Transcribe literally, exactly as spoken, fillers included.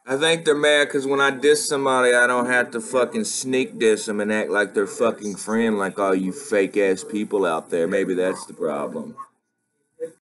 I think they're mad because when I diss somebody, I don't have to fucking sneak diss them and act like they're fucking friend like all you fake ass people out there. Maybe that's the problem.